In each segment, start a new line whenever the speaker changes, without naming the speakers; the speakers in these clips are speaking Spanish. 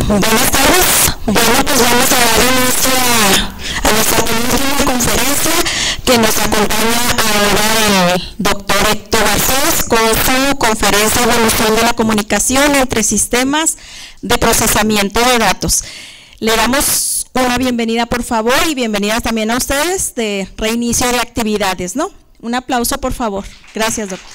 Buenas tardes. Bueno, pues vamos a dar inicio a nuestra última conferencia, que nos acompaña ahora el doctor Héctor Garcés con su conferencia Evolución de la comunicación entre sistemas de procesamiento de datos. Le damos una bienvenida, por favor, y bienvenida también a ustedes de reinicio de actividades, ¿no? Un aplauso, por favor. Gracias, doctor.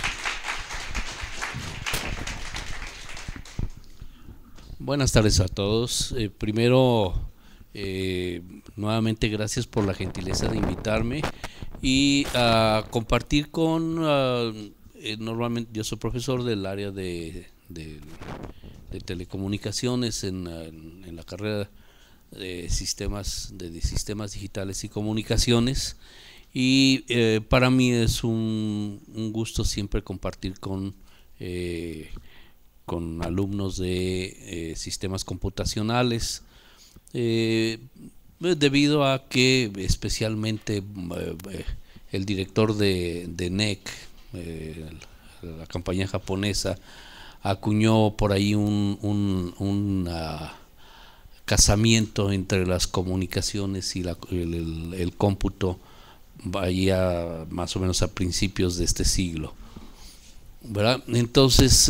Buenas tardes a todos. Primero, nuevamente gracias por la gentileza de invitarme y a compartir con, normalmente yo soy profesor del área de telecomunicaciones en la carrera de sistemas digitales y comunicaciones, y para mí es un gusto siempre compartir con alumnos de sistemas computacionales, debido a que especialmente el director de NEC, la compañía japonesa, acuñó por ahí un casamiento entre las comunicaciones y el cómputo, vaya más o menos a principios de este siglo, ¿verdad? Entonces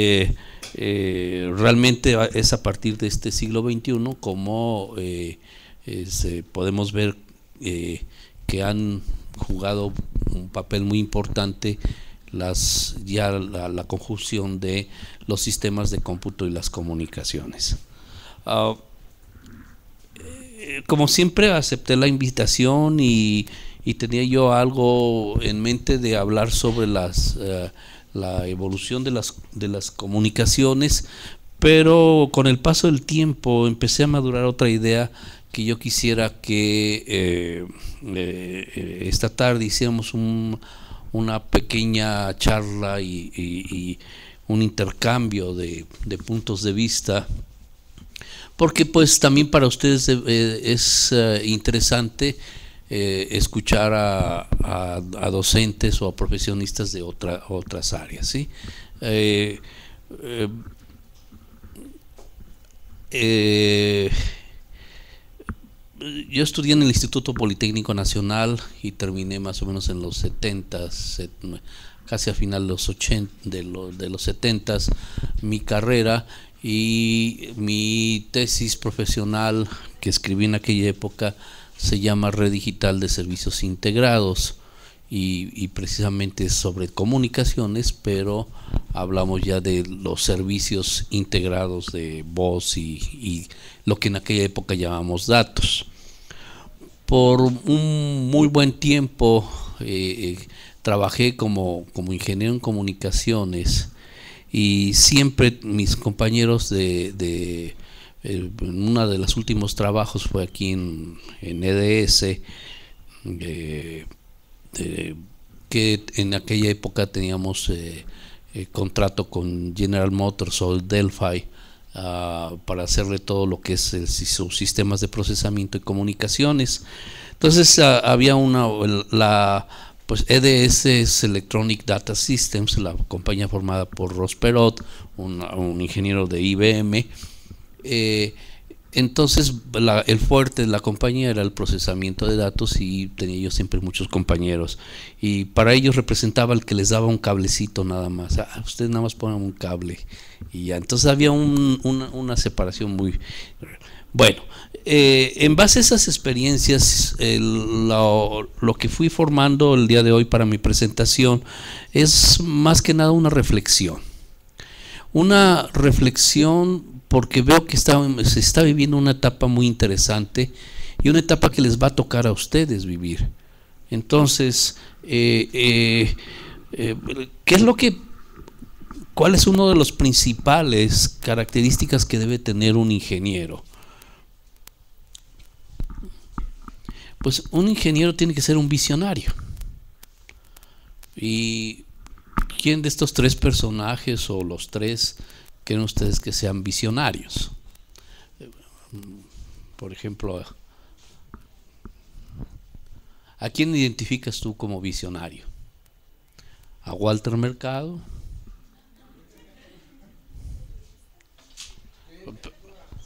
realmente es a partir de este siglo XXI como podemos ver que han jugado un papel muy importante la conjunción de los sistemas de cómputo y las comunicaciones. Como siempre acepté la invitación y tenía yo algo en mente de hablar sobre la evolución de las comunicaciones, pero con el paso del tiempo empecé a madurar otra idea que yo quisiera que esta tarde hiciéramos una pequeña charla y un intercambio de puntos de vista, porque pues también para ustedes es interesante escuchar a docentes o a profesionistas de otras áreas, ¿sí? Yo estudié en el Instituto Politécnico Nacional y terminé más o menos en los 70, casi a final de los 80, de los 70, mi carrera, y mi tesis profesional que escribí en aquella época se llama Red Digital de Servicios Integrados, y precisamente es sobre comunicaciones, pero hablamos ya de los servicios integrados de voz y lo que en aquella época llamamos datos. Por un muy buen tiempo trabajé como ingeniero en comunicaciones, y siempre mis compañeros uno de los últimos trabajos fue aquí en EDS, que en aquella época teníamos contrato con General Motors o Delphi para hacerle todo lo que es sus sistemas de procesamiento y comunicaciones. Entonces había pues EDS es Electronic Data Systems, la compañía formada por Ross Perot, un ingeniero de IBM. Entonces el fuerte de la compañía era el procesamiento de datos, y tenía yo siempre muchos compañeros, y para ellos representaba el que les daba un cablecito nada más. Ustedes nada más ponen un cable y ya. Entonces había una separación muy bueno. En base a esas experiencias, lo que fui formando el día de hoy para mi presentación es más que nada una reflexión porque veo que se está viviendo una etapa muy interesante, y una etapa que les va a tocar a ustedes vivir. Entonces, ¿cuál es una de las principales características que debe tener un ingeniero? Pues un ingeniero tiene que ser un visionario. ¿Y quién de estos tres personajes, o los tres, creen ustedes que sean visionarios? Por ejemplo, ¿a quién identificas tú como visionario? ¿A Walter Mercado?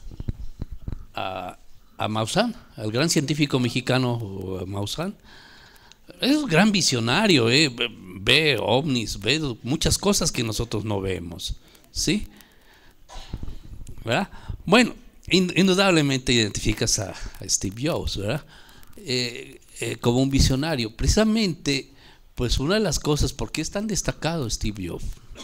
a Maussan, al gran científico mexicano Maussan. Es un gran visionario, ve ovnis, ve muchas cosas que nosotros no vemos, ¿sí? ¿Verdad? Bueno, indudablemente identificas a Steve Jobs, ¿verdad? Como un visionario. Precisamente, pues una de las cosas, ¿por qué es tan destacado Steve Jobs?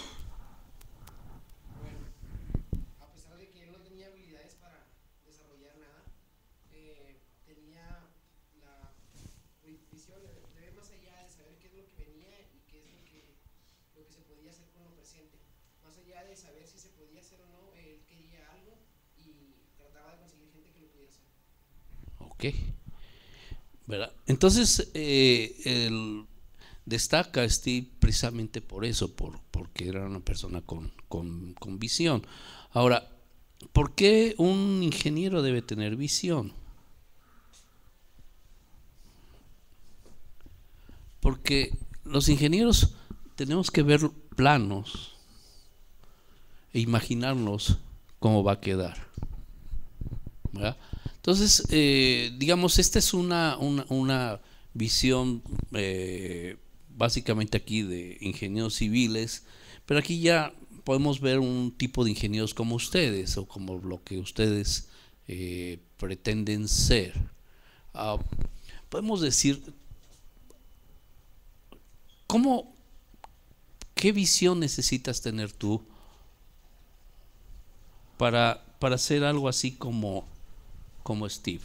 Ok, ¿verdad? Entonces, destaca Steve precisamente por eso, porque era una persona con visión. Ahora, ¿por qué un ingeniero debe tener visión? Porque los ingenieros tenemos que ver planos e imaginarnos cómo va a quedar, ¿verdad? Entonces, digamos, esta es una visión básicamente aquí de ingenieros civiles, pero aquí ya podemos ver un tipo de ingenieros como ustedes o como lo que ustedes pretenden ser. Podemos decir, ¿qué visión necesitas tener tú para hacer algo así como Steve?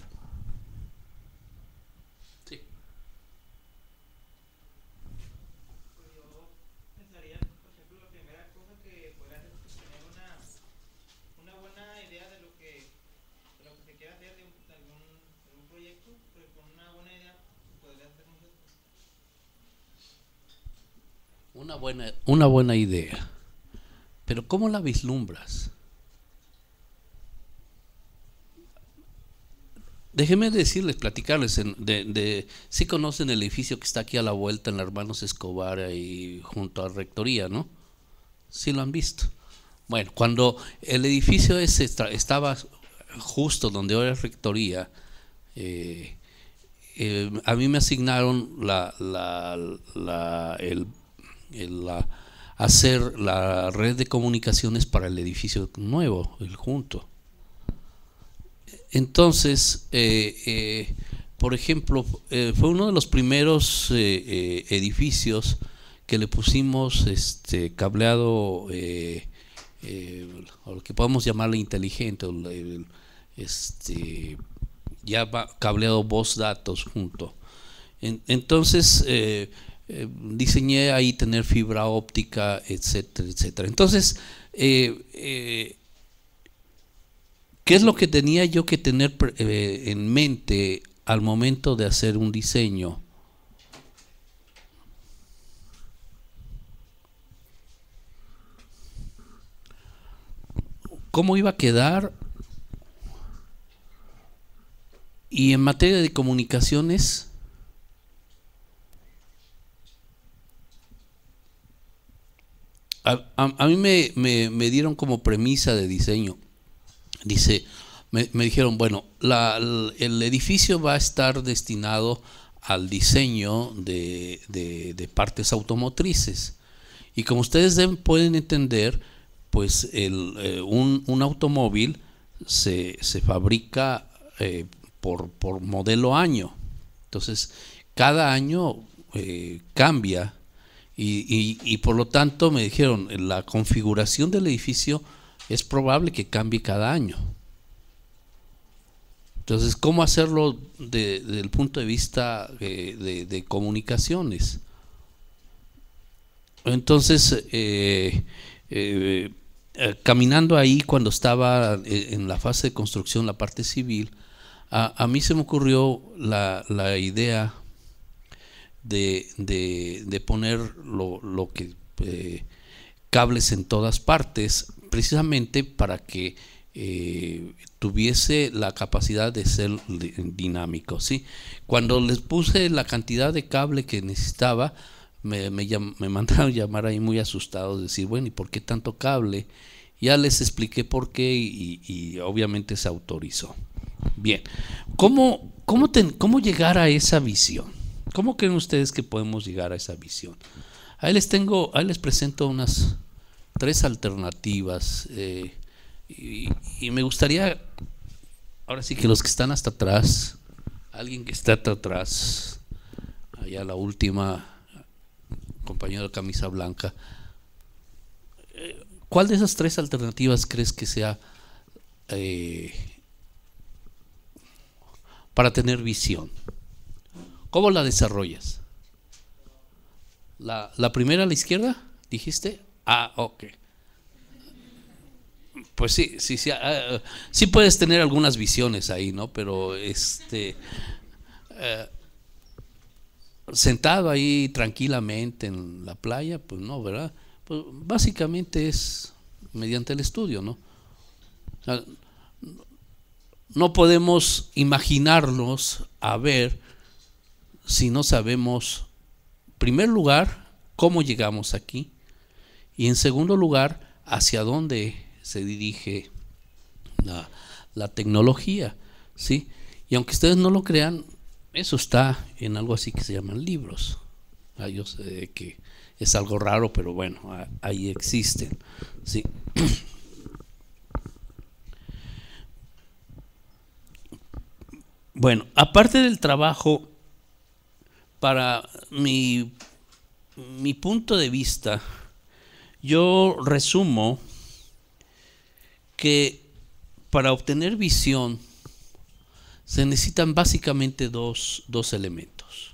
Sí.
Yo pensaría, por ejemplo, la primera cosa que podría hacer es tener una buena idea de lo que se quiere hacer de algún proyecto, pero con una buena idea podría hacer muchas cosas.
Una buena idea, pero ¿cómo la vislumbras? Déjenme decirles, platicarles, sí conocen el edificio que está aquí a la vuelta en la Hermanos Escobar y junto a la rectoría, ¿no? Sí lo han visto. Bueno, cuando el edificio ese estaba justo donde ahora es rectoría, a mí me asignaron hacer la red de comunicaciones para el edificio nuevo, el junto. Entonces, por ejemplo, fue uno de los primeros edificios que le pusimos cableado, o lo que podemos llamarle inteligente, ya va cableado voz datos junto. Entonces, diseñé ahí tener fibra óptica, etcétera, etcétera. Entonces, ¿qué es lo que tenía yo que tener en mente al momento de hacer un diseño? ¿Cómo iba a quedar? Y en materia de comunicaciones, a mí me dieron como premisa de diseño. Dice, me dijeron, bueno, el edificio va a estar destinado al diseño de partes automotrices. Y como ustedes pueden entender, pues un automóvil se fabrica por modelo año. Entonces, cada año cambia y por lo tanto me dijeron, la configuración del edificio es probable que cambie cada año. Entonces, ¿cómo hacerlo desde el punto de vista de comunicaciones? Entonces, caminando ahí cuando estaba en la fase de construcción, la parte civil, a mí se me ocurrió la idea de poner lo que cables en todas partes, precisamente para que tuviese la capacidad de ser dinámico, ¿sí? Cuando les puse la cantidad de cable que necesitaba, me mandaron llamar ahí muy asustados, decir, bueno, ¿y por qué tanto cable? Ya les expliqué por qué y obviamente se autorizó. Bien, ¿cómo llegar a esa visión? ¿Cómo creen ustedes que podemos llegar a esa visión? Ahí les presento unas 3 alternativas y me gustaría, ahora sí que los que están hasta atrás, alguien que está hasta atrás, allá la última, compañero de camisa blanca, ¿cuál de esas 3 alternativas crees que sea para tener visión? ¿Cómo la desarrollas? ¿La primera a la izquierda, dijiste? Ah, ok. Pues sí, sí puedes tener algunas visiones ahí, ¿no? Pero sentado ahí tranquilamente en la playa, pues no, ¿verdad? Pues básicamente es mediante el estudio, ¿no? O sea, no podemos imaginarnos a ver si no sabemos, en primer lugar, cómo llegamos aquí y en segundo lugar, hacia dónde se dirige la tecnología, ¿sí? Y aunque ustedes no lo crean, eso está en algo así que se llaman libros. Yo sé que es algo raro, pero bueno, ahí existen, ¿sí? Bueno, aparte del trabajo, para mi punto de vista, yo resumo que para obtener visión se necesitan básicamente dos elementos: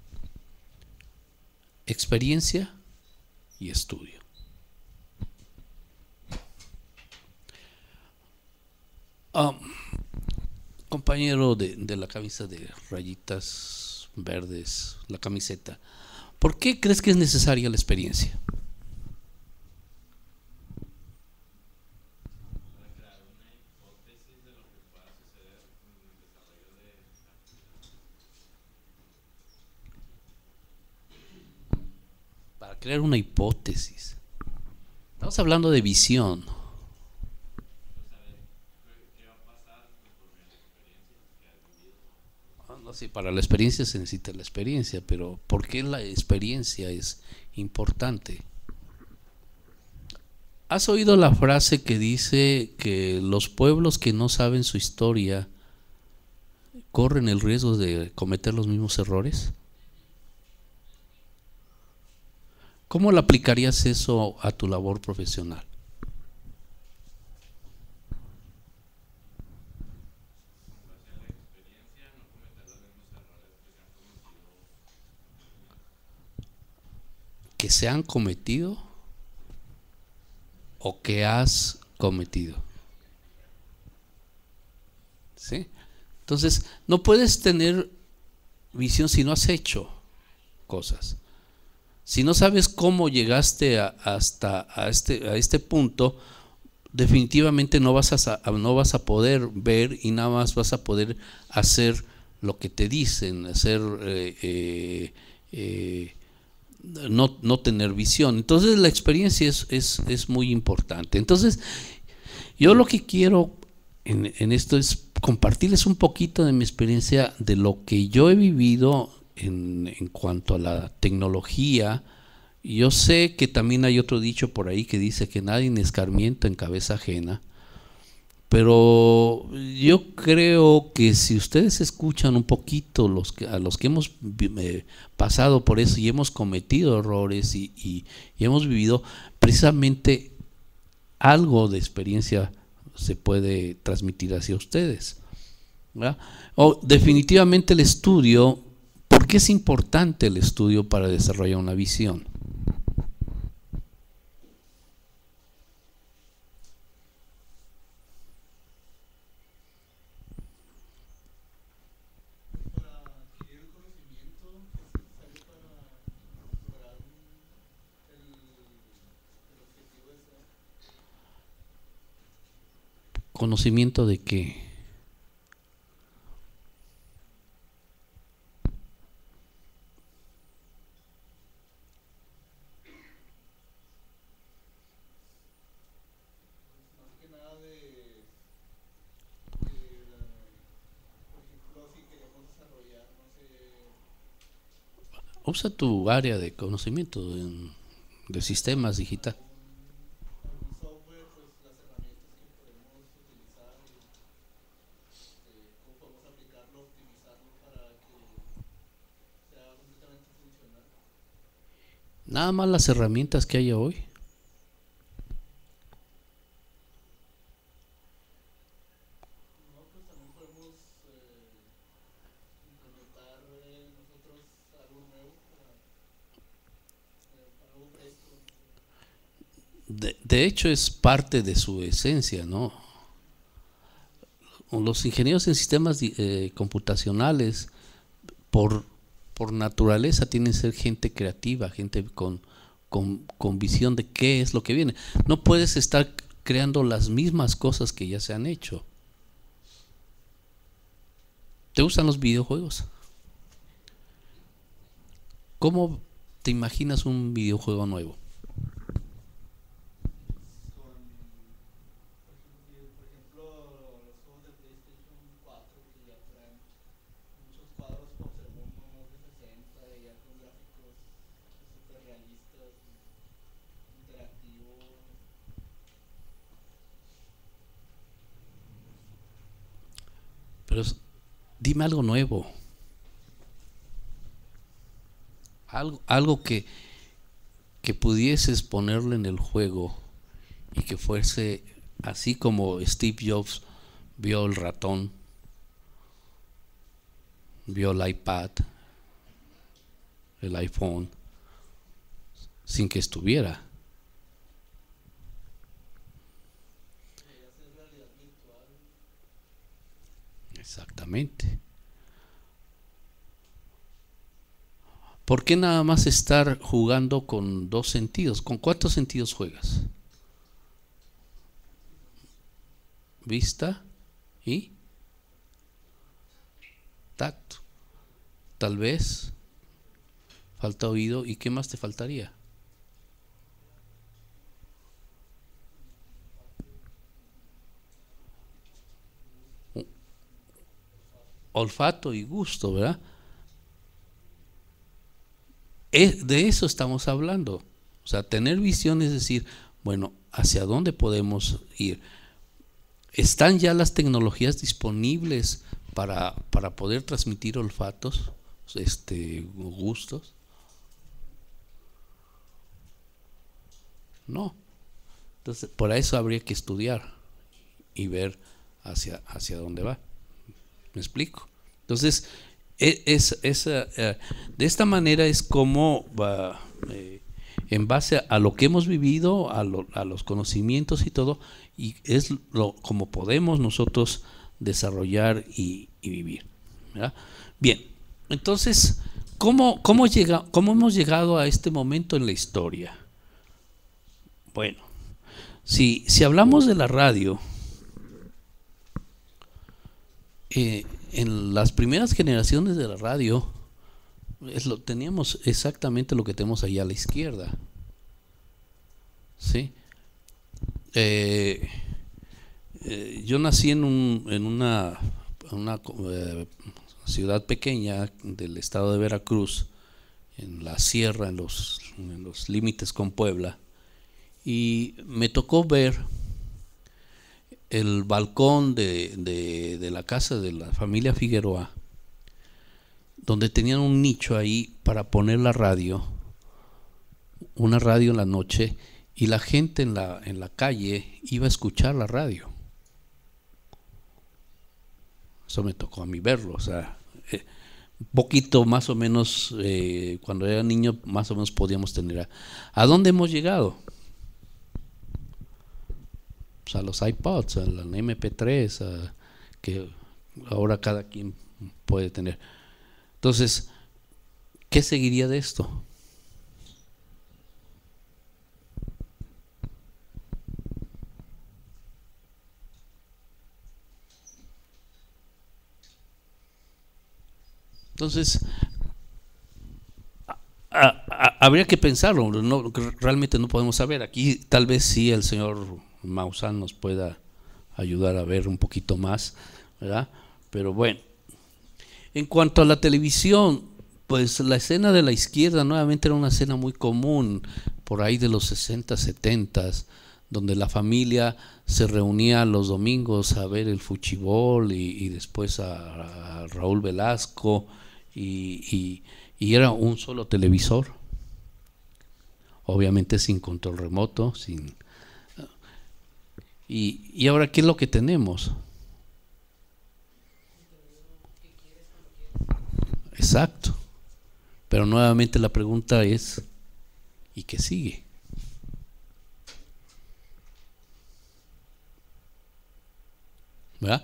experiencia y estudio. Compañero de la camisa de rayitas verdes, la camiseta, ¿por qué crees que es necesaria la experiencia? Para crear una hipótesis. Estamos hablando de visión. No, sí, para la experiencia se necesita la experiencia, pero ¿por qué la experiencia es importante? ¿Has oído la frase que dice que los pueblos que no saben su historia corren el riesgo de cometer los mismos errores? ¿Cómo le aplicarías eso a tu labor profesional? ¿Que se han cometido o que has cometido? ¿Sí? Entonces, no puedes tener visión si no has hecho cosas. Si no sabes cómo llegaste hasta este punto, definitivamente no vas a poder ver y nada más vas a poder hacer lo que te dicen, no tener visión. Entonces la experiencia es muy importante. Entonces yo lo que quiero en esto es compartirles un poquito de mi experiencia, de lo que yo he vivido en cuanto a la tecnología. Yo sé que también hay otro dicho por ahí que dice que nadie escarmienta en cabeza ajena, pero yo creo que si ustedes escuchan un poquito a los que hemos pasado por eso y hemos cometido errores y hemos vivido, precisamente algo de experiencia se puede transmitir hacia ustedes, ¿verdad? Definitivamente el estudio. ¿Por qué es importante el estudio para desarrollar una visión? ¿Conocimiento de qué? Usa tu área de conocimiento de sistemas digital. Nada más las herramientas que hay hoy. De hecho es parte de su esencia, ¿no? Los ingenieros en sistemas computacionales por naturaleza tienen que ser gente creativa, gente con visión de qué es lo que viene. No puedes estar creando las mismas cosas que ya se han hecho. ¿Te gustan los videojuegos? ¿Cómo te imaginas un videojuego nuevo? Pero dime algo nuevo. Algo que pudieses ponerle en el juego y que fuese así como Steve Jobs vio el ratón, vio el iPad, el iPhone, sin que estuviera. Exactamente. ¿Por qué nada más estar jugando con dos sentidos? ¿Con cuántos sentidos juegas? Vista y tacto. Tal vez falta oído. ¿Y qué más te faltaría? Olfato y gusto, ¿verdad? De eso estamos hablando. O sea, tener visión es decir, bueno, ¿hacia dónde podemos ir? ¿Están ya las tecnologías disponibles para poder transmitir olfatos, gustos? No. Entonces, por eso habría que estudiar y ver hacia dónde va. ¿Me explico? Entonces, de esta manera es como en base a lo que hemos vivido, a los conocimientos y todo, y es como podemos nosotros desarrollar y vivir, ¿verdad? Bien, entonces, ¿cómo hemos llegado a este momento en la historia? Bueno, si hablamos de la radio, en las primeras generaciones de la radio teníamos exactamente lo que tenemos allá a la izquierda, ¿sí? Yo nací en una ciudad pequeña del estado de Veracruz, en la sierra, en los límites con Puebla, y me tocó ver el balcón de la casa de la familia Figueroa, donde tenían un nicho ahí para poner la radio, una radio en la noche, y la gente en la calle iba a escuchar la radio. Eso me tocó a mí verlo, o sea, un poquito más o menos, cuando era niño más o menos podíamos tener. ¿A dónde hemos llegado? A los iPods, a la MP3, que ahora cada quien puede tener. Entonces, ¿qué seguiría de esto? Entonces, habría que pensarlo. Realmente no podemos saber. Aquí tal vez sí el señor Maussan nos pueda ayudar a ver un poquito más, ¿verdad? Pero bueno, en cuanto a la televisión, Pues la escena de la izquierda nuevamente era una escena muy común por ahí de los 60, 70, donde la familia se reunía los domingos a ver el fuchibol y después a Raúl Velasco y era un solo televisor, obviamente sin control remoto, y ahora ¿qué es lo que tenemos? Exacto. Pero nuevamente la pregunta es, ¿y qué sigue? ¿Verdad?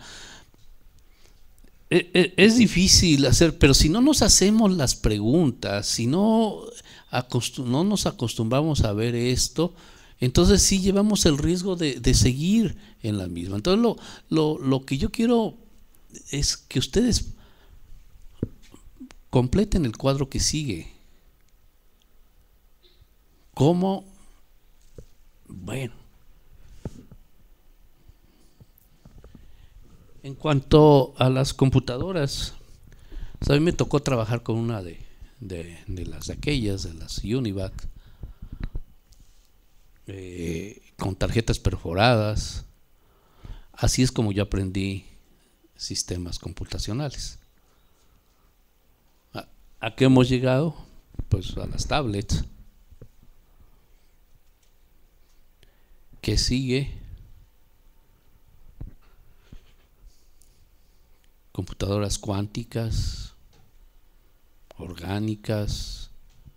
Es difícil hacer, pero si no nos hacemos las preguntas, si no nos acostumbramos a ver esto, entonces sí llevamos el riesgo de seguir en la misma. Entonces lo que yo quiero es que ustedes completen el cuadro que sigue. ¿Cómo? Bueno. En cuanto a las computadoras, a mí me tocó trabajar con una de aquellas, de las Univac, con tarjetas perforadas. Así es como yo aprendí sistemas computacionales. ¿A qué hemos llegado? Pues a las tablets. ¿Qué sigue? Computadoras cuánticas, orgánicas.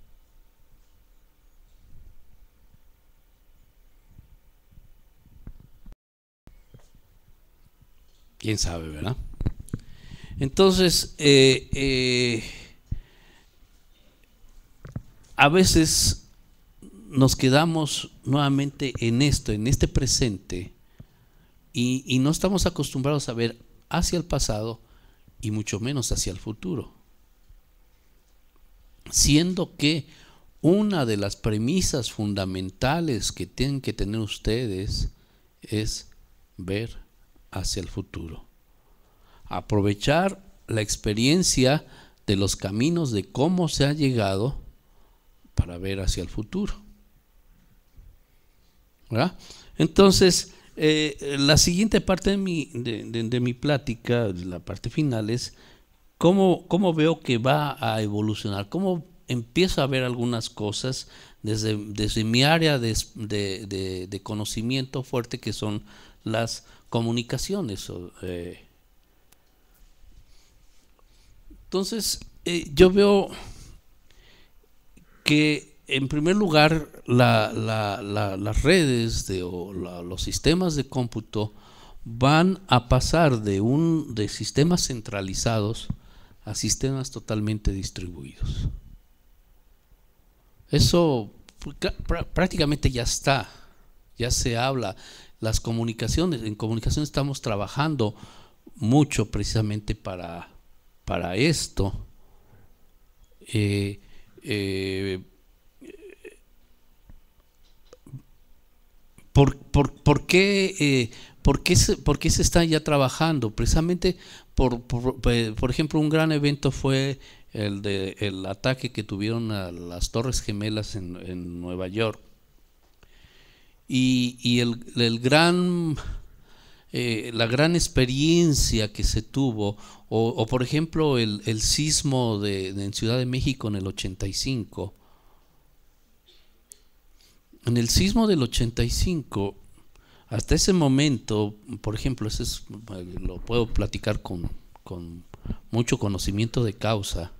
¿Quién sabe, verdad? Entonces, a veces nos quedamos nuevamente en este presente, y no estamos acostumbrados a ver hacia el pasado y mucho menos hacia el futuro. Siendo que una de las premisas fundamentales que tienen que tener ustedes es ver hacia el futuro. Aprovechar la experiencia de los caminos de cómo se ha llegado para ver hacia el futuro, ¿verdad? Entonces, la siguiente parte de mi plática, la parte final, es cómo veo que va a evolucionar, cómo empiezo a ver algunas cosas desde mi área de conocimiento fuerte, que son las comunicaciones. Entonces, yo veo que en primer lugar las redes los sistemas de cómputo van a pasar de sistemas centralizados a sistemas totalmente distribuidos. Eso prácticamente ya está, ya se habla. En comunicación estamos trabajando mucho precisamente para esto. ¿Por qué se está ya trabajando? Precisamente por ejemplo, un gran evento fue el ataque que tuvieron a las Torres Gemelas en Nueva York, y la gran experiencia que se tuvo, o por ejemplo el sismo en Ciudad de México en el 85. En el sismo del 85, hasta ese momento, por ejemplo, lo puedo platicar con mucho conocimiento de causa.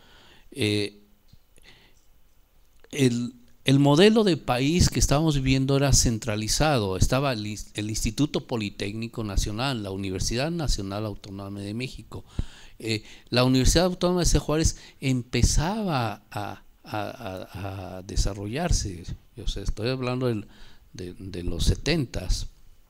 El modelo de país que estábamos viviendo era centralizado. Estaba el Instituto Politécnico Nacional, la Universidad Nacional Autónoma de México. La Universidad Autónoma de Ciudad Juárez empezaba a desarrollarse. O sea, estoy hablando de los 70s.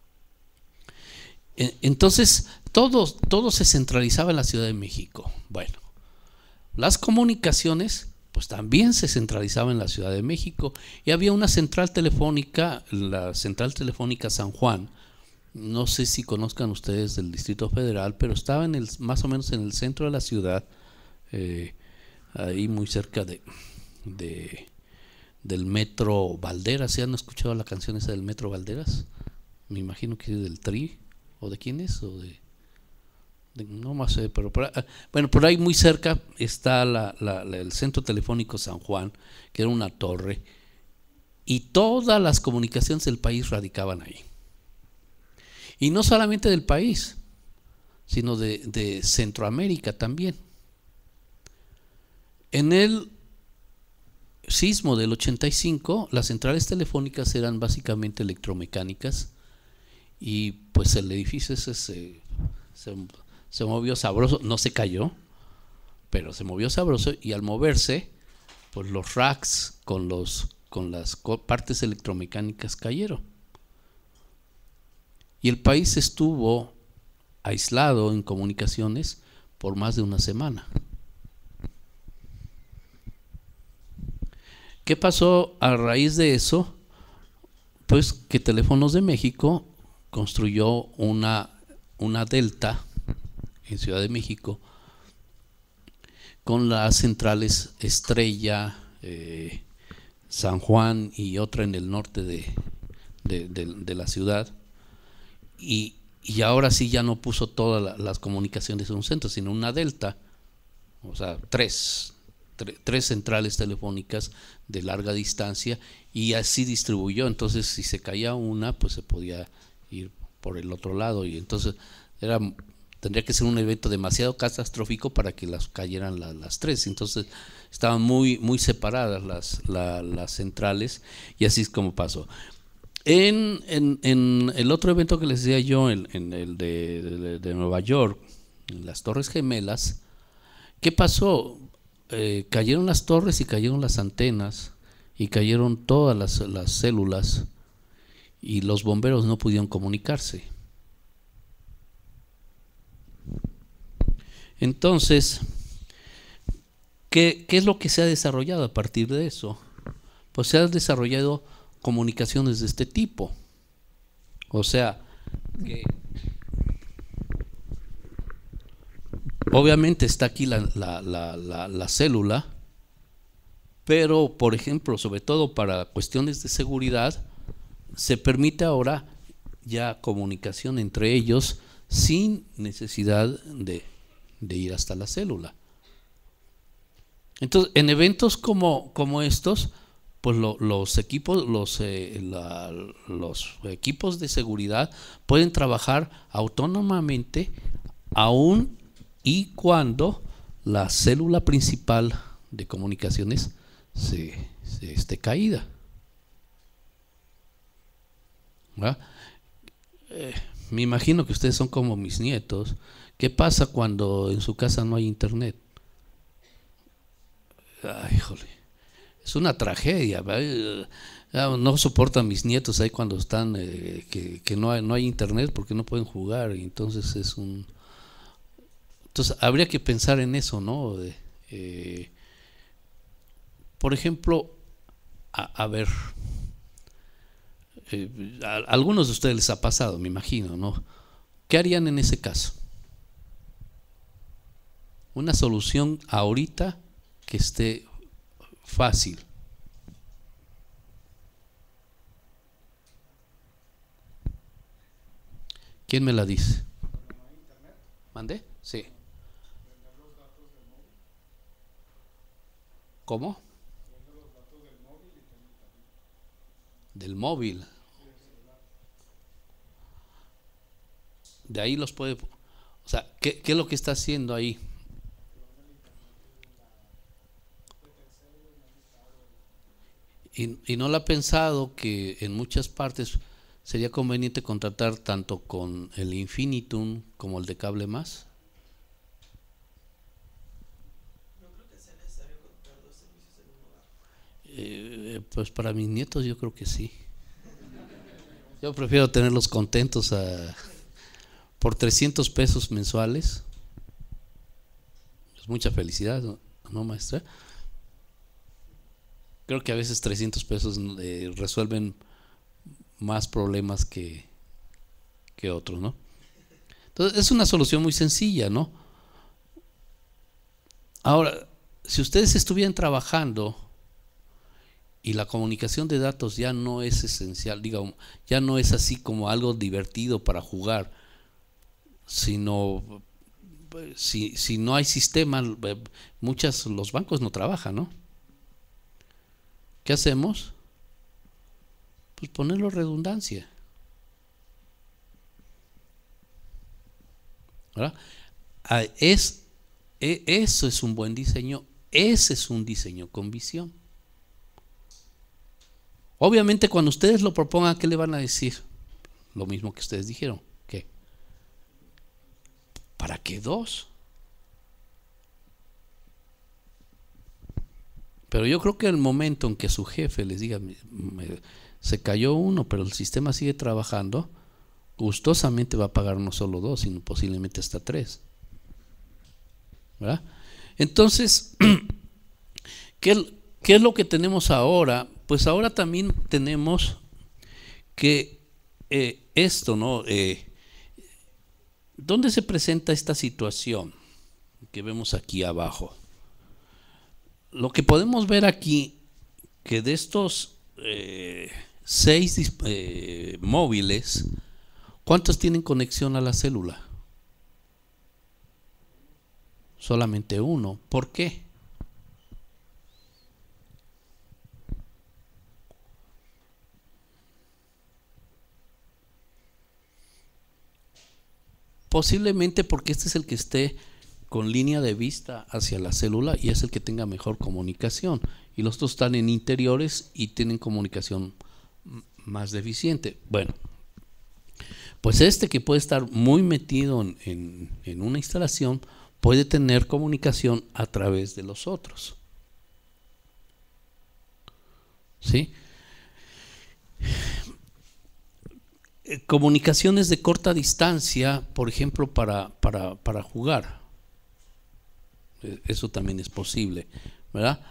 Entonces, todo se centralizaba en la Ciudad de México. Bueno, las comunicaciones pues también se centralizaban en la Ciudad de México, y había una central telefónica, la Central Telefónica San Juan. No sé si conozcan ustedes del Distrito Federal, pero estaba más o menos en el centro de la ciudad, ahí muy cerca del Metro Valderas. ¿Se han escuchado la canción esa del Metro Valderas? Me imagino que es del Tri, o de quién es, o no más sé, pero bueno, por ahí muy cerca está el Centro Telefónico San Juan, que era una torre, y todas las comunicaciones del país radicaban ahí. Y no solamente del país, sino de Centroamérica también. En el sismo del 85, las centrales telefónicas eran básicamente electromecánicas, y pues el edificio ese se movió sabroso, no se cayó, pero se movió sabroso, y al moverse, pues los racks con las partes electromecánicas cayeron. Y el país estuvo aislado en comunicaciones por más de una semana. ¿Qué pasó a raíz de eso? Pues que Teléfonos de México construyó una delta en Ciudad de México con las centrales Estrella, San Juan y otra en el norte de la ciudad, y ahora sí ya no puso todas las comunicaciones en un centro, sino una delta, o sea, tres centrales telefónicas de larga distancia, y así distribuyó. Entonces si se caía una, pues se podía ir por el otro lado, y entonces tendría que ser un evento demasiado catastrófico para que las cayeran las tres. Entonces estaban muy separadas las centrales, y así es como pasó. En el otro evento que les decía yo, en el de Nueva York, en las Torres Gemelas, ¿qué pasó? Cayeron las torres y cayeron las antenas y cayeron todas las células, y los bomberos no pudieron comunicarse. Entonces, ¿qué es lo que se ha desarrollado a partir de eso? Pues se han desarrollado comunicaciones de este tipo. O sea, que obviamente está aquí la célula, pero por ejemplo, sobre todo para cuestiones de seguridad, se permite ahora ya comunicación entre ellos sin necesidad de ir hasta la célula. Entonces, en eventos como estos, pues los equipos de seguridad pueden trabajar autónomamente aún y cuando la célula principal de comunicaciones se esté caída. Me imagino que ustedes son como mis nietos. ¿Qué pasa cuando en su casa no hay internet? Ay, híjole, es una tragedia. No soportan mis nietos ahí cuando están que no hay internet porque no pueden jugar, y entonces entonces habría que pensar en eso, ¿no? Por ejemplo, a ver, a algunos de ustedes les ha pasado, me imagino, ¿no? ¿Qué harían en ese caso? Una solución ahorita que esté fácil. ¿Quién me la dice? ¿Mandé? Sí. ¿Cómo? Del móvil. De ahí los puede. O sea, ¿qué es lo que está haciendo ahí? Y no lo ha pensado que en muchas partes sería conveniente contratar tanto con el Infinitum como el de Cable Más.
No creo que sea necesario contratar dos servicios en un lugar.
Pues para mis nietos yo creo que sí. Yo prefiero tenerlos contentos por 300 pesos mensuales. Es mucha felicidad, ¿no, maestra? Creo que a veces 300 pesos resuelven más problemas que otros, ¿no? Entonces es una solución muy sencilla, ¿no? Ahora, si ustedes estuvieran trabajando y la comunicación de datos ya no es esencial, digamos, ya no es así como algo divertido para jugar, sino si no hay sistema, los bancos no trabajan, ¿no? ¿Qué hacemos? Pues ponerlo redundancia, ¿verdad? Eso es un buen diseño, ese es un diseño con visión. Obviamente cuando ustedes lo propongan, ¿qué le van a decir? Lo mismo que ustedes dijeron. ¿Qué? ¿Para qué dos? Pero yo creo que el momento en que su jefe les diga, se cayó uno, pero el sistema sigue trabajando, gustosamente va a pagar no solo dos, sino posiblemente hasta tres, ¿verdad? Entonces, ¿qué es lo que tenemos ahora? Pues ahora también tenemos que esto, ¿no? ¿Dónde se presenta esta situación que vemos aquí abajo? Lo que podemos ver aquí, que de estos 6 móviles, ¿cuántos tienen conexión a la célula? Solamente uno. ¿Por qué? Posiblemente porque este es el que esté con línea de vista hacia la célula y es el que tenga mejor comunicación, y los otros están en interiores y tienen comunicación más deficiente. Bueno, pues este que puede estar muy metido en una instalación puede tener comunicación a través de los otros, ¿sí? Comunicaciones de corta distancia, por ejemplo, para jugar. Eso también es posible, ¿verdad?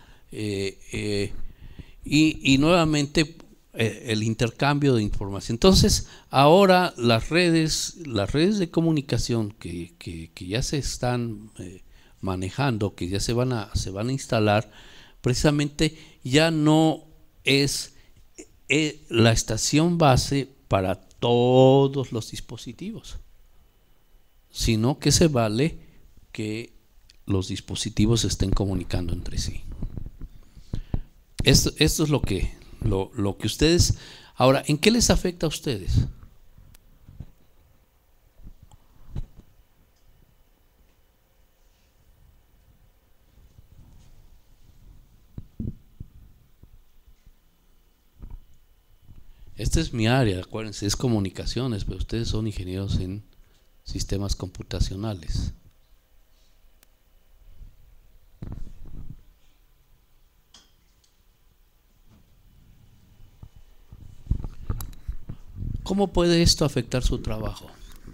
Y nuevamente el intercambio de información. Entonces, ahora las redes de comunicación que ya se están manejando, que ya se van a instalar, precisamente ya no es la estación base para todos los dispositivos, sino que se vale que los dispositivos se estén comunicando entre sí. Esto es lo que ustedes... Ahora, ¿en qué les afecta a ustedes? Esta es mi área, acuérdense, es comunicaciones, pero ustedes son ingenieros en sistemas computacionales. ¿Cómo puede esto afectar su trabajo?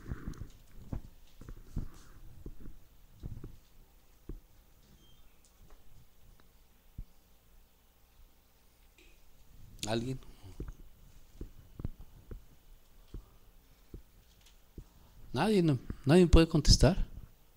¿Alguien? ¿Nadie puede contestar?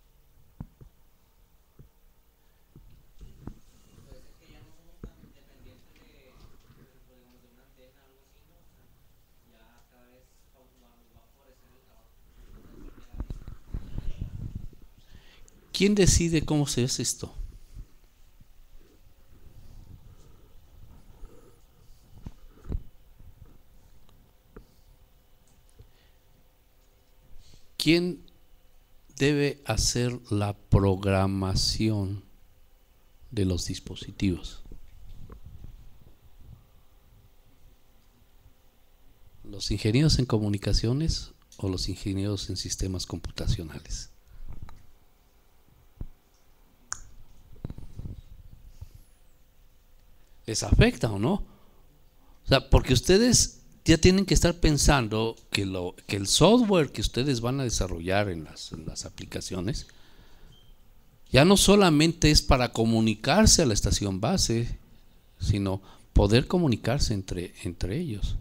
¿Quién decide cómo se hace esto? ¿Quién debe hacer la programación de los dispositivos? ¿Los ingenieros en comunicaciones o los ingenieros en sistemas computacionales? ¿Les afecta o no? O sea, porque ustedes ya tienen que estar pensando que el software que ustedes van a desarrollar en las aplicaciones ya no solamente es para comunicarse a la estación base, sino poder comunicarse entre ellos.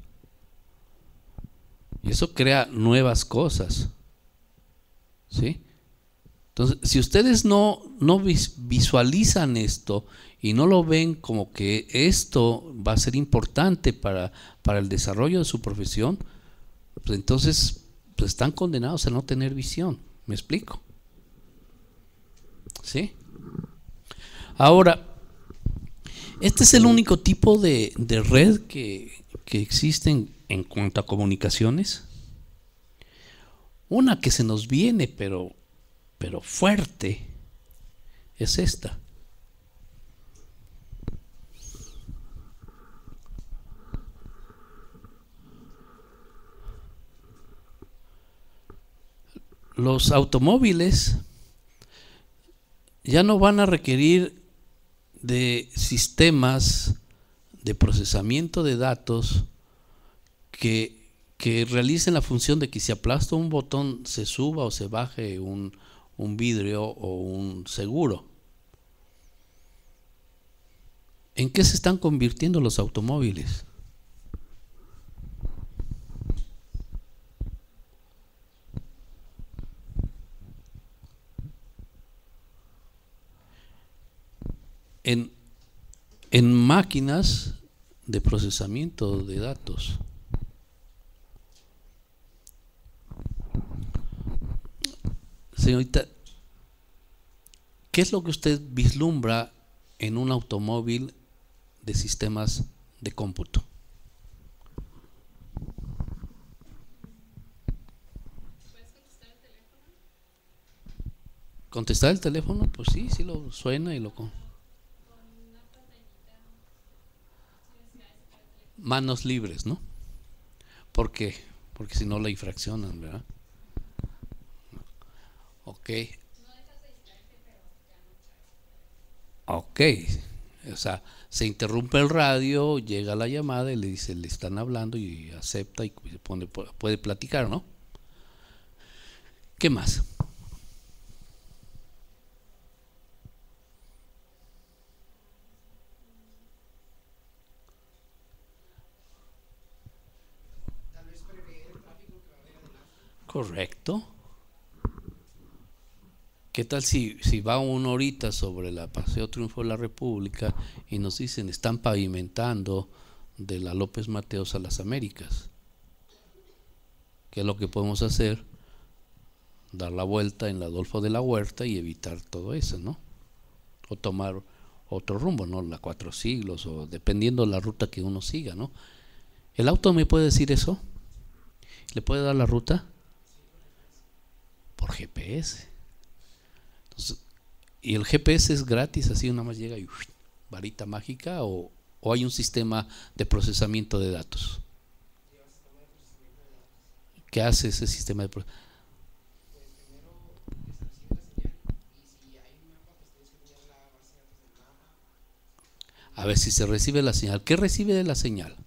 Y eso crea nuevas cosas, ¿sí? Entonces, si ustedes no visualizan esto y no lo ven como que esto va a ser importante para el desarrollo de su profesión, pues entonces pues están condenados a no tener visión. ¿Me explico? ¿Sí? Ahora, este es el único tipo de red que existe en cuanto a comunicaciones. Una que se nos viene, pero fuerte, es esta. Los automóviles ya no van a requerir de sistemas de procesamiento de datos que realicen la función de que si aplasto un botón se suba o se baje un vidrio o un seguro. ¿En qué se están convirtiendo los automóviles? En máquinas de procesamiento de datos. Señorita, ¿qué es lo que usted vislumbra en un automóvil de sistemas de cómputo?
¿Puedes contestar el teléfono?
¿Contestar el teléfono? Pues sí, sí lo suena y lo... Manos libres, ¿no? ¿Por qué? Porque si no la infraccionan, ¿verdad? Ok. Ok. O sea, se interrumpe el radio, llega la llamada y le dice, le están hablando y acepta y puede platicar, ¿no? ¿Qué más? Correcto. ¿Qué tal si va uno ahorita sobre la Paseo Triunfo de la República y nos dicen están pavimentando de la López Mateos a las Américas? ¿Qué es lo que podemos hacer? Dar la vuelta en la Adolfo de la Huerta y evitar todo eso, ¿no? O tomar otro rumbo, ¿no? La Cuatro Siglos, o dependiendo de la ruta que uno siga, ¿no? ¿El auto me puede decir eso? ¿Le puede dar la ruta? Por GPS. Entonces, y el GPS es gratis, así nada más llega y varita mágica, o hay un sistema de procesamiento de datos. ¿Qué hace ese sistema de procesamiento? A ver si se recibe la señal. ¿Qué recibe de la señal?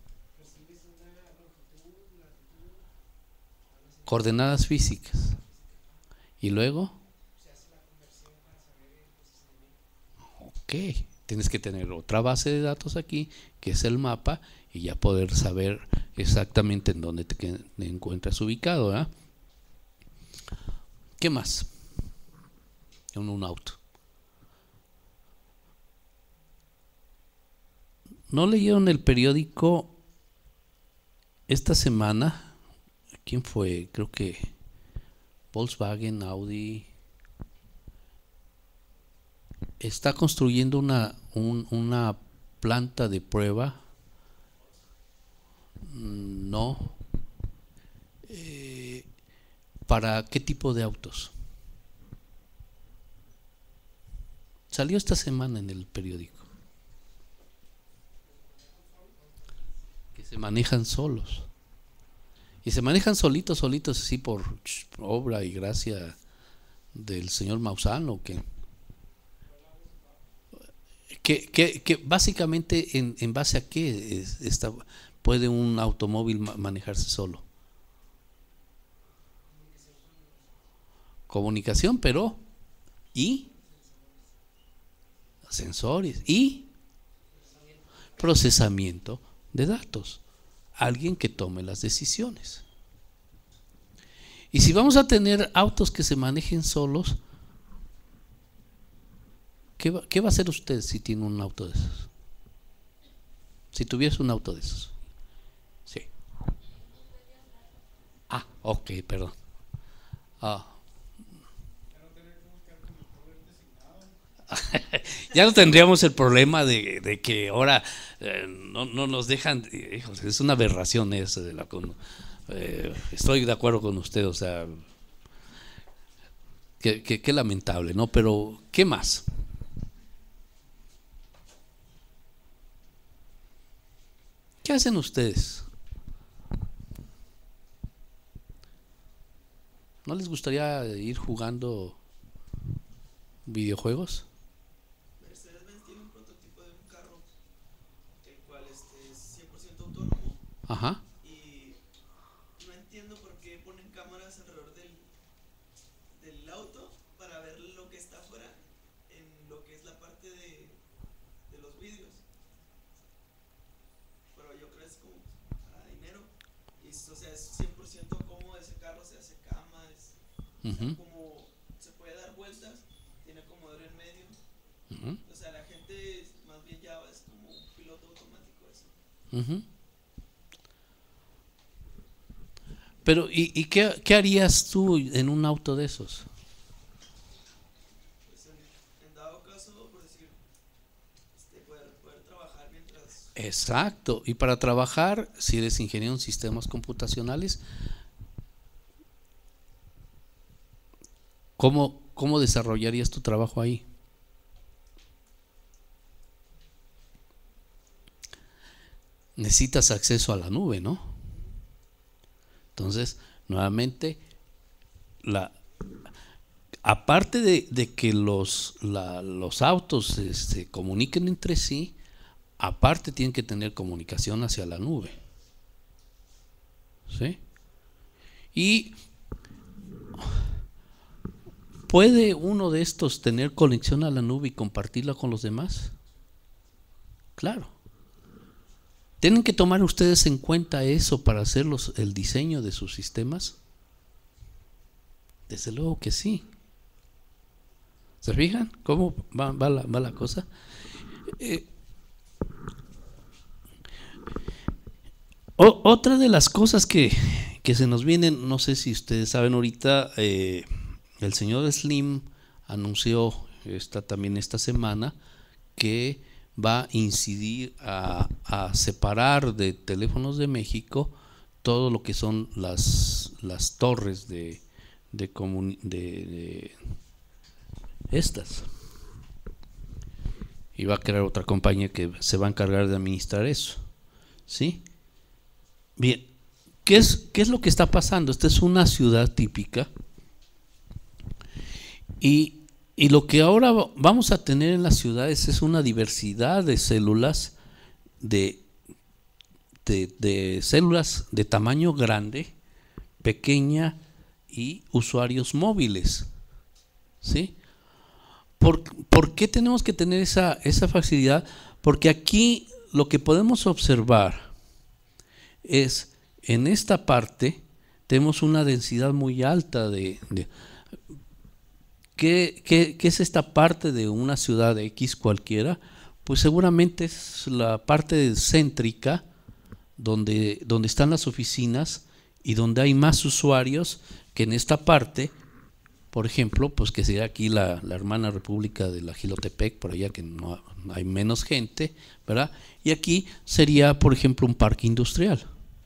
Coordenadas físicas. ¿Y luego? Ok, tienes que tener otra base de datos aquí, que es el mapa, y ya poder saber exactamente en dónde te encuentras ubicado, ¿verdad? ¿Qué más? En un auto. ¿No leyeron el periódico esta semana? ¿Quién fue? Creo que Volkswagen, Audi está construyendo una planta de prueba. No. ¿Para qué tipo de autos? Salió esta semana en el periódico. Que se manejan solos. Y se manejan solitos, así por obra y gracia del señor Maussan, que básicamente en base a qué puede un automóvil manejarse solo. Comunicación, pero y sensores y procesamiento de datos. Alguien que tome las decisiones. Y si vamos a tener autos que se manejen solos, ¿Qué va a hacer usted si tiene un auto de esos? Si tuviese un auto de esos. Sí. Ah, ok, perdón. Ya no tendríamos el problema de que ahora no nos dejan. Hijos, es una aberración eso de estoy de acuerdo con usted, o sea, qué lamentable, ¿no? Pero ¿qué más? ¿Qué hacen ustedes? ¿No les gustaría ir jugando videojuegos?
Mercedes-Benz tiene un prototipo de un carro, el cual es 100% autónomo.
Ajá.
Y no entiendo por qué ponen cámaras alrededor del auto para ver lo que está afuera en lo que es la parte de los vídeos. Pero yo creo que es como para dinero. Y o sea, es 100% cómodo ese carro, se hace cama, como se puede dar vueltas, tiene comodoro en medio. O sea, la gente más bien ya es como un piloto automático eso.
Pero, ¿y qué harías tú en un auto de esos?
Pues en dado caso, por decir, poder trabajar mientras.
Exacto. Y para trabajar, si eres ingeniero en sistemas computacionales, ¿cómo desarrollarías tu trabajo ahí? Necesitas acceso a la nube, ¿no? Entonces, nuevamente, aparte de que los autos se comuniquen entre sí, aparte tienen que tener comunicación hacia la nube. ¿Sí? Y ¿puede uno de estos tener conexión a la nube y compartirla con los demás? Claro. ¿Tienen que tomar ustedes en cuenta eso para hacer el diseño de sus sistemas? Desde luego que sí. ¿Se fijan cómo va la cosa? Otra de las cosas que se nos vienen, no sé si ustedes saben ahorita, el señor Slim anunció también esta semana que va a incidir a separar de Teléfonos de México todo lo que son las torres de estas, y va a crear otra compañía que se va a encargar de administrar eso. ¿Sí? Bien, ¿qué es lo que está pasando? Esta es una ciudad típica y lo que ahora vamos a tener en las ciudades es una diversidad de células, de células de tamaño grande, pequeña y usuarios móviles. ¿Sí? ¿Por qué tenemos que tener esa facilidad? Porque aquí lo que podemos observar es, en esta parte tenemos una densidad muy alta ¿qué es esta parte de una ciudad X cualquiera? Pues seguramente es la parte céntrica donde están las oficinas y donde hay más usuarios que en esta parte, por ejemplo, pues que sería aquí la hermana república de la Jilotepec, por allá que no hay menos gente, ¿verdad? Y aquí sería, por ejemplo, un parque industrial.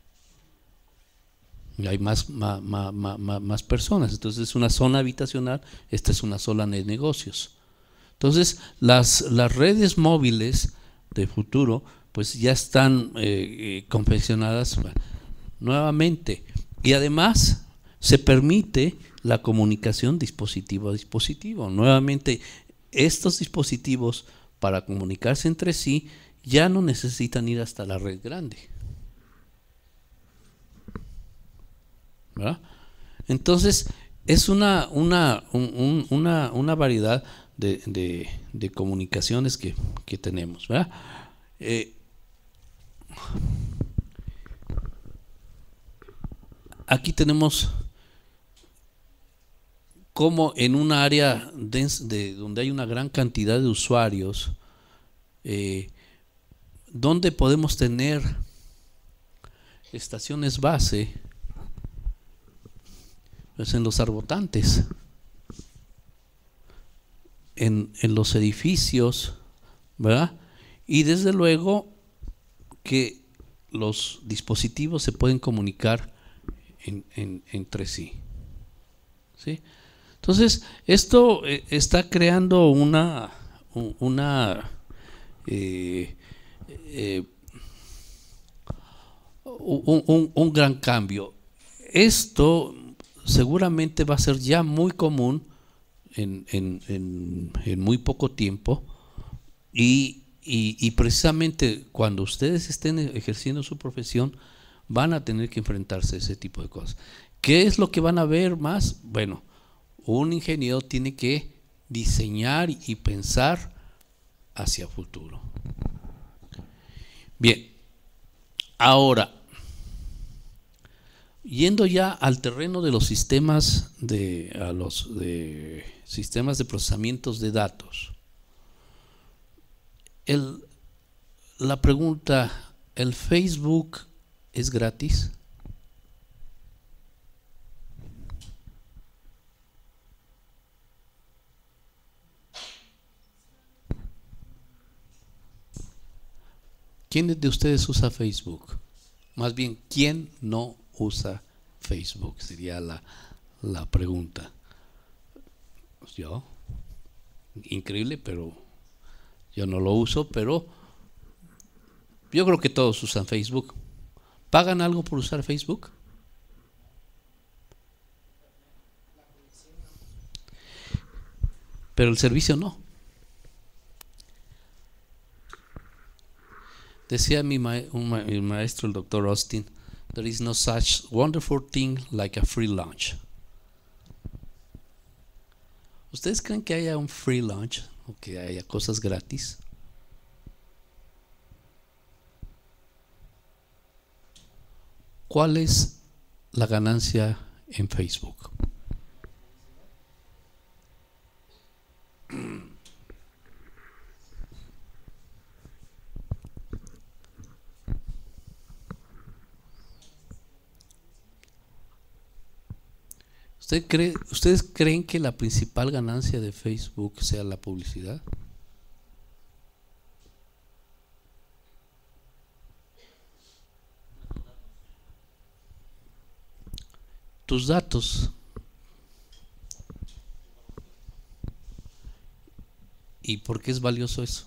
Hay más personas, entonces es una zona habitacional, esta es una zona de negocios. Entonces las redes móviles de futuro pues ya están confeccionadas nuevamente, y además se permite la comunicación dispositivo a dispositivo. Nuevamente, estos dispositivos para comunicarse entre sí ya no necesitan ir hasta la red grande, ¿verdad? Entonces es una variedad de comunicaciones que tenemos, ¿verdad? Aquí tenemos cómo en un área donde hay una gran cantidad de usuarios, donde podemos tener estaciones base, pues en los arbotantes, en los edificios, ¿verdad? Y desde luego que los dispositivos se pueden comunicar entre sí. ¿Sí? Entonces, esto está creando un gran cambio. Esto seguramente va a ser ya muy común en muy poco tiempo, y precisamente cuando ustedes estén ejerciendo su profesión van a tener que enfrentarse a ese tipo de cosas. ¿Qué es lo que van a ver más? Bueno, un ingeniero tiene que diseñar y pensar hacia futuro. Bien, ahora, yendo ya al terreno de los sistemas sistemas de procesamientos de datos, la pregunta, ¿el Facebook es gratis? ¿Quién de ustedes usa Facebook? Más bien, ¿quién no usa Facebook? Sería la pregunta. Yo, increíble, pero yo no lo uso, pero yo creo que todos usan Facebook. ¿Pagan algo por usar Facebook? Pero el servicio no. Decía mi maestro, el doctor Austin, there is no such wonderful thing like a free lunch. ¿Ustedes creen que haya un free lunch o que haya cosas gratis? ¿Cuál es la ganancia en Facebook? ¿Ustedes creen que la principal ganancia de Facebook sea la publicidad? Tus datos. ¿Y por qué es valioso eso?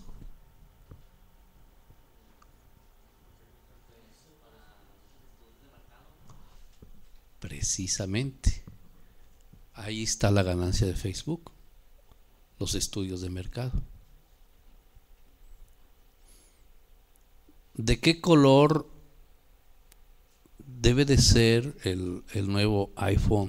Precisamente. Ahí está la ganancia de Facebook, los estudios de mercado. ¿De qué color debe de ser el nuevo iPhone?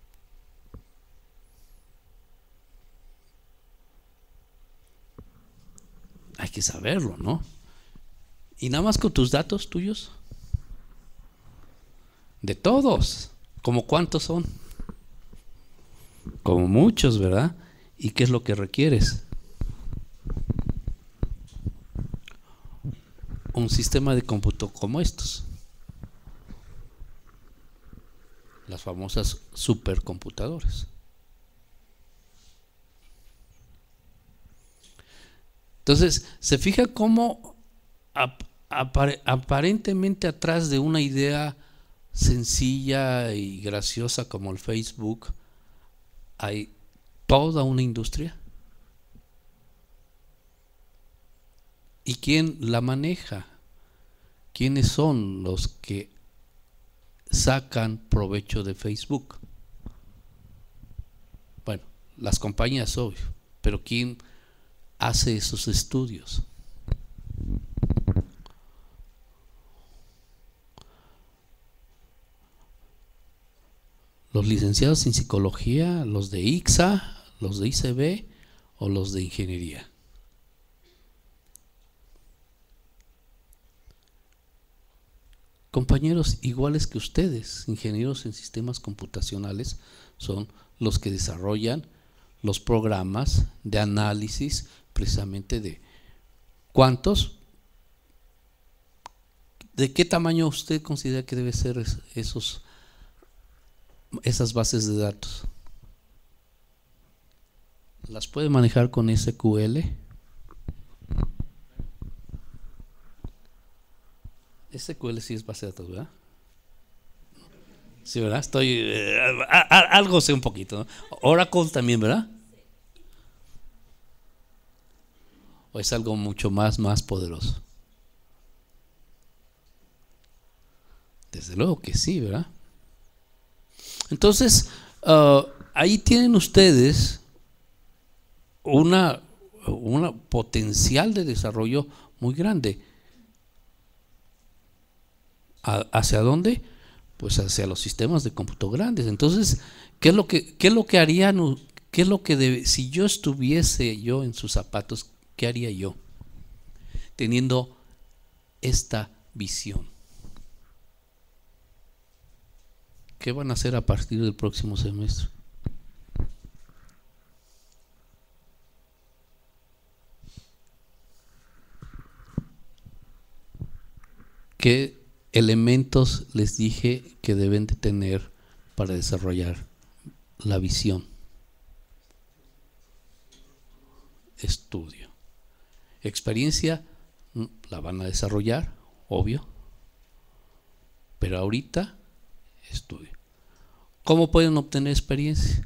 Hay que saberlo, ¿no? Y nada más con tus datos tuyos. De todos. ¿Cómo cuántos son? Como muchos, ¿verdad? ¿Y qué es lo que requieres? Un sistema de cómputo como estos, las famosas supercomputadoras. Entonces, se fija cómo aparentemente atrás de una idea sencilla y graciosa como el Facebook hay toda una industria. ¿Y quién la maneja? ¿Quiénes son los que sacan provecho de Facebook? Bueno, las compañías, obvio, pero ¿quién hace esos estudios? Los licenciados en psicología, los de ICSA, los de ICB o los de ingeniería. Compañeros iguales que ustedes, ingenieros en sistemas computacionales, son los que desarrollan los programas de análisis precisamente de cuántos, de qué tamaño usted considera que debe ser esas bases de datos. ¿Las puede manejar con SQL? SQL sí es base de datos, ¿verdad? Sí, ¿verdad? Estoy algo sé un poquito, ¿no? Oracle también, ¿verdad? ¿O es algo mucho más poderoso? Desde luego que sí, ¿verdad? Entonces, ahí tienen ustedes una potencial de desarrollo muy grande. ¿Hacia dónde? Pues hacia los sistemas de cómputo grandes. Entonces, ¿qué es lo que harían? ¿Qué es lo que si yo estuviese en sus zapatos, qué haría yo? Teniendo esta visión. ¿Qué van a hacer a partir del próximo semestre? ¿Qué elementos les dije que deben de tener para desarrollar la visión? Estudio. Experiencia la van a desarrollar, obvio, pero ahorita estudio. ¿Cómo pueden obtener experiencia?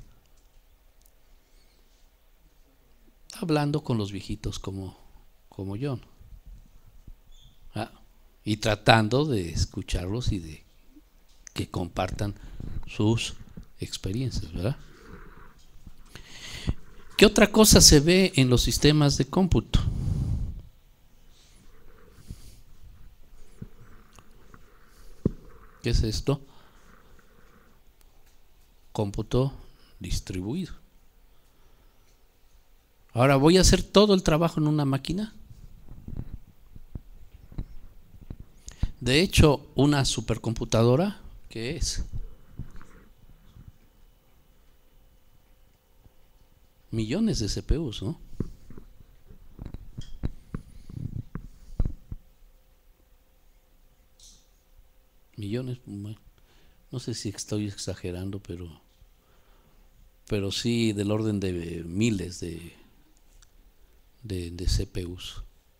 Hablando con los viejitos como yo, ¿no? Y tratando de escucharlos y de que compartan sus experiencias, ¿verdad? ¿Qué otra cosa se ve en los sistemas de cómputo? ¿Qué es esto? Cómputo distribuido. Ahora, ¿voy a hacer todo el trabajo en una máquina? De hecho, una supercomputadora, ¿qué es? Millones de CPUs, ¿no? Millones, no sé si estoy exagerando, pero sí del orden de miles de CPUs.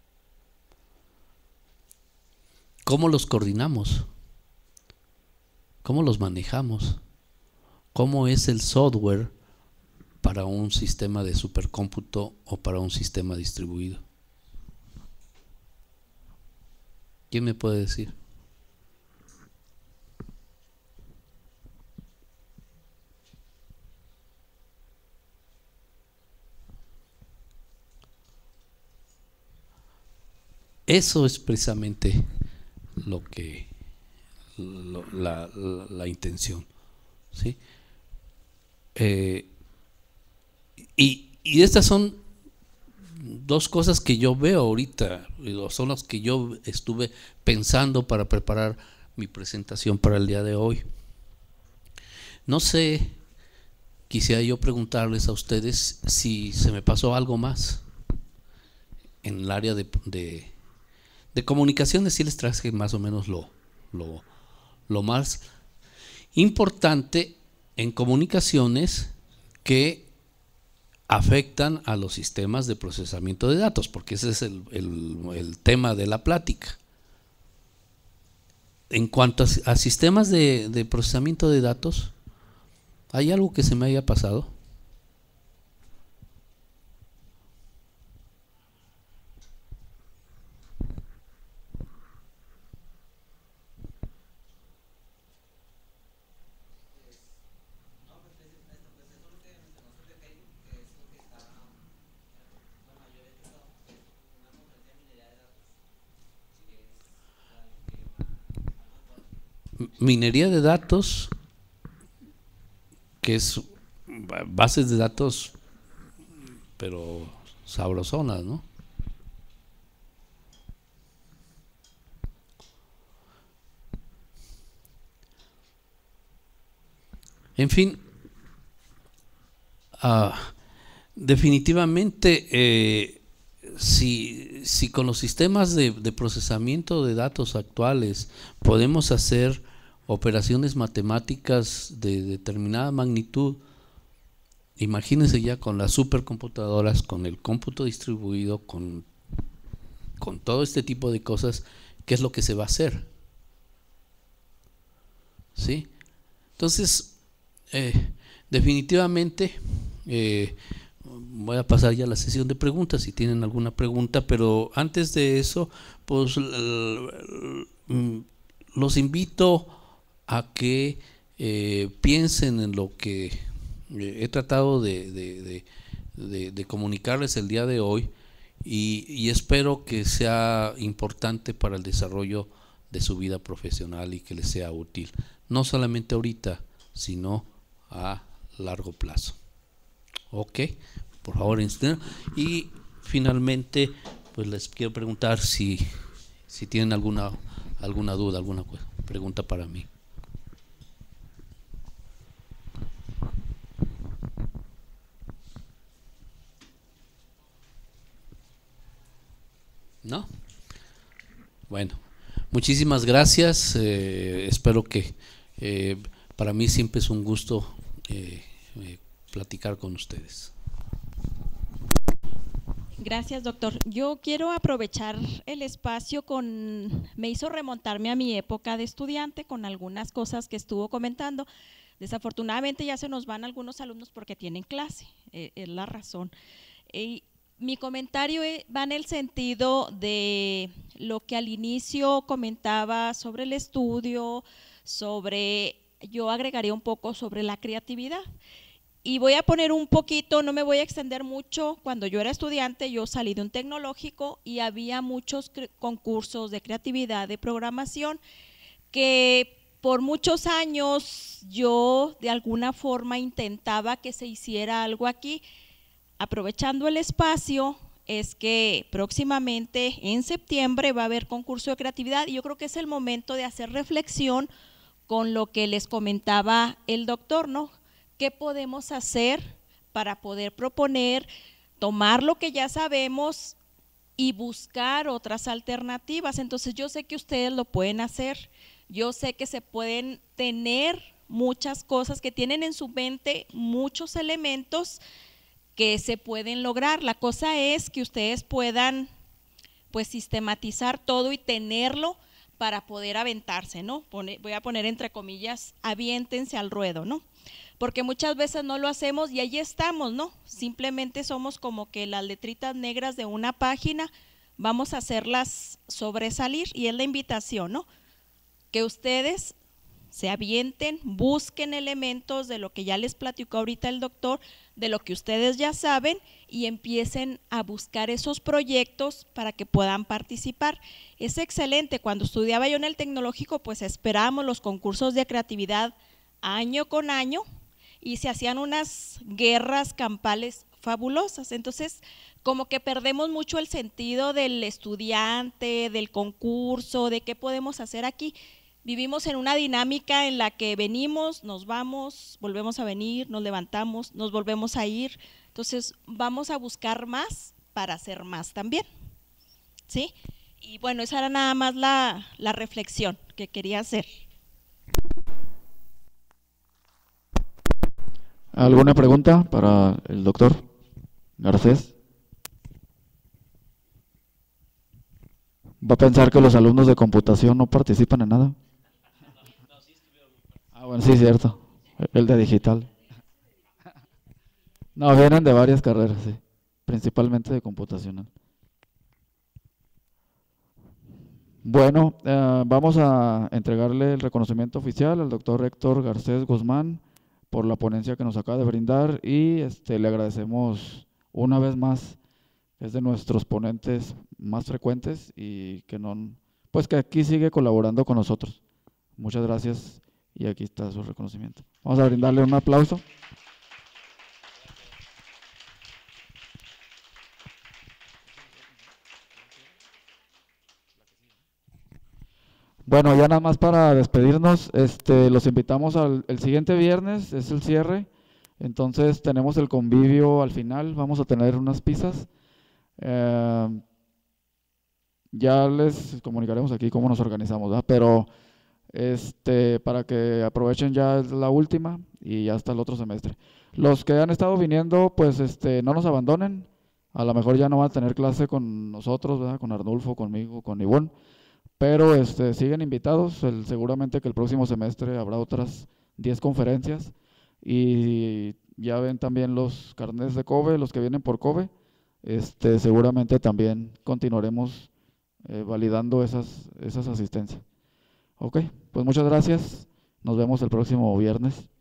¿Cómo los coordinamos? ¿Cómo los manejamos? ¿Cómo es el software para un sistema de supercómputo o para un sistema distribuido? ¿Quién me puede decir? Eso es precisamente la intención, ¿sí? Y estas son dos cosas que yo veo ahorita, son las que yo estuve pensando para preparar mi presentación para el día de hoy. No sé, quisiera yo preguntarles a ustedes si se me pasó algo más en el área de comunicaciones. Sí les traje más o menos lo más importante en comunicaciones que afectan a los sistemas de procesamiento de datos, porque ese es el tema de la plática. En cuanto a sistemas de procesamiento de datos, ¿hay algo que se me haya pasado? Minería de datos, que es bases de datos, pero sabrosonas, ¿no? En fin, Definitivamente, si con los sistemas de procesamiento de datos actuales podemos hacer operaciones matemáticas de determinada magnitud, imagínense ya con las supercomputadoras, con el cómputo distribuido, con todo este tipo de cosas, ¿qué es lo que se va a hacer? ¿Sí? Entonces, definitivamente, voy a pasar ya a la sesión de preguntas si tienen alguna pregunta, pero antes de eso, pues los invito a que piensen en lo que he tratado de comunicarles el día de hoy, y espero que sea importante para el desarrollo de su vida profesional y que les sea útil, no solamente ahorita, sino a largo plazo. Ok, por favor, y finalmente, pues les quiero preguntar si tienen alguna duda, alguna pregunta para mí. ¿No? Bueno, muchísimas gracias. Espero que para mí siempre es un gusto platicar con ustedes.
Gracias, doctor. Yo quiero aprovechar el espacio me hizo remontarme a mi época de estudiante con algunas cosas que estuvo comentando. Desafortunadamente ya se nos van algunos alumnos porque tienen clase, es la razón. Mi comentario va en el sentido de lo que al inicio comentaba sobre el estudio, yo agregaría un poco sobre la creatividad. Y voy a poner un poquito, no me voy a extender mucho. Cuando yo era estudiante, yo salí de un tecnológico y había muchos concursos de creatividad, de programación, que por muchos años yo de alguna forma intentaba que se hiciera algo aquí. Aprovechando el espacio, es que próximamente en septiembre va a haber concurso de creatividad y yo creo que es el momento de hacer reflexión con lo que les comentaba el doctor, ¿no? ¿Qué podemos hacer para poder proponer, tomar lo que ya sabemos y buscar otras alternativas? Entonces yo sé que ustedes lo pueden hacer, yo sé que se pueden tener muchas cosas, que tienen en su mente muchos elementos que se pueden lograr. La cosa es que ustedes puedan pues sistematizar todo y tenerlo para poder aventarse, ¿no? Voy a poner entre comillas, aviéntense al ruedo, ¿no? Porque muchas veces no lo hacemos y ahí estamos, ¿no? Simplemente somos como que las letritas negras de una página, vamos a hacerlas sobresalir y es la invitación, ¿no? Que ustedes se avienten, busquen elementos de lo que ya les platicó ahorita el doctor, de lo que ustedes ya saben y empiecen a buscar esos proyectos para que puedan participar. Es excelente. Cuando estudiaba yo en el tecnológico, pues esperábamos los concursos de creatividad año con año y se hacían unas guerras campales fabulosas. Entonces, como que perdemos mucho el sentido del estudiante, del concurso, de qué podemos hacer aquí. Vivimos en una dinámica en la que venimos, nos vamos, volvemos a venir, nos levantamos, nos volvemos a ir. Entonces, vamos a buscar más para hacer más también, ¿sí? Y bueno, esa era nada más la reflexión que quería hacer.
¿Alguna pregunta para el doctor Garcés? ¿Va a pensar que los alumnos de computación no participan en nada? Ah, bueno, sí, cierto. El de digital. No, vienen de varias carreras, sí. Principalmente de computacional. Bueno, vamos a entregarle el reconocimiento oficial al doctor Héctor Garcés Guzmán por la ponencia que nos acaba de brindar y le agradecemos una vez más. Es de nuestros ponentes más frecuentes y que aquí sigue colaborando con nosotros. Muchas gracias y aquí está su reconocimiento. Vamos a brindarle un aplauso. Bueno, ya nada más para despedirnos, los invitamos el siguiente viernes, es el cierre, Entonces tenemos el convivio al final, vamos a tener unas pizzas. Ya les comunicaremos aquí cómo nos organizamos, ¿verdad? Pero para que aprovechen, ya es la última y ya hasta el otro semestre. Los que han estado viniendo, pues no nos abandonen. A lo mejor ya no van a tener clase con nosotros, ¿verdad? Con Arnulfo, conmigo, con Ivonne, pero siguen invitados. Seguramente que el próximo semestre habrá otras 10 conferencias y ya ven también los carnets de COBE, los que vienen por COBE. Seguramente también continuaremos validando esas asistencias. Ok, pues muchas gracias. Nos vemos el próximo viernes.